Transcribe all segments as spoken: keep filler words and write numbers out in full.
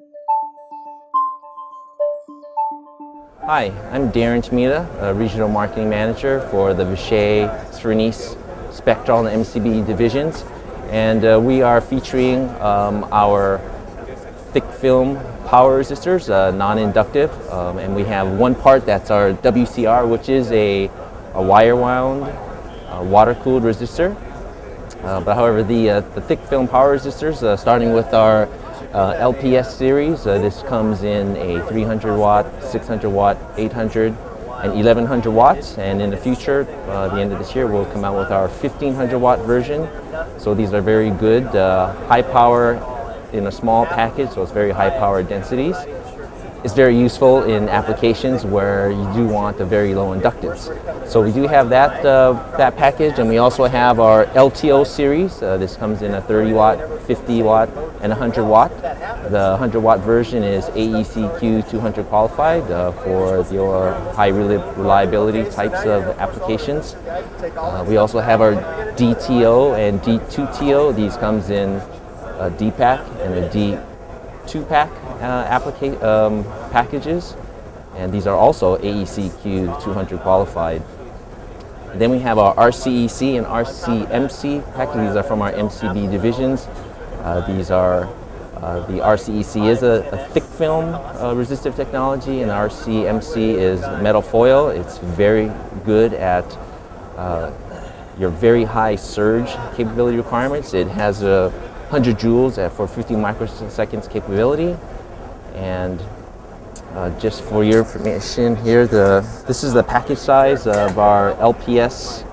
Hi, I'm Darren Tamita, a Regional Marketing Manager for the Vishay, Svernis, Spectral, and M C B divisions. And uh, we are featuring um, our thick film power resistors, uh, non-inductive. Um, and we have one part that's our W C R, which is a, a wire-wound, uh, water-cooled resistor. Uh, but however, the, uh, the thick film power resistors, uh, starting with our uh, L P S series, uh, this comes in a three hundred watt, six hundred watt, eight hundred, and eleven hundred watts. And in the future, uh, the end of this year, we'll come out with our fifteen hundred watt version. So these are very good, uh, high power in a small package, so it's very high power densities. It's very useful in applications where you do want a very low inductance. So we do have that, uh, that package, and we also have our L T O series. Uh, this comes in a thirty watt, fifty watt, and one hundred watt. The one hundred watt version is A E C Q two hundred qualified uh, for your high reliability types of applications. Uh, we also have our D T O and D two T O. These comes in a D PAC and a D two PAC uh, applica um, packages, and these are also A E C Q two hundred qualified. Then we have our R C E C and R C M C packages. These are from our M C B divisions. Uh, these are uh, the R C E C is a, a thick film uh, resistive technology, and R C M C is metal foil. It's very good at uh, your very high surge capability requirements. It has a one hundred joules at, for fifty microseconds capability. And uh, just for your information here, the this is the package size of our L P S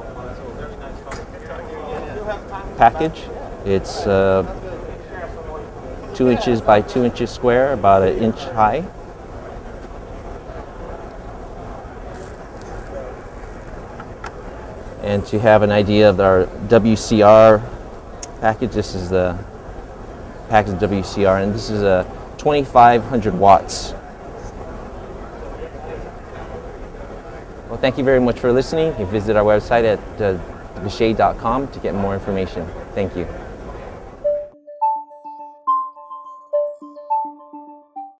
package. It's uh, two inches by two inches square, about an inch high. And to have an idea of our W C R package, this is the package of W C R, and this is a twenty-five hundred watts. Well, thank you very much for listening. You can visit our website at uh, vishay dot com to get more information. Thank you.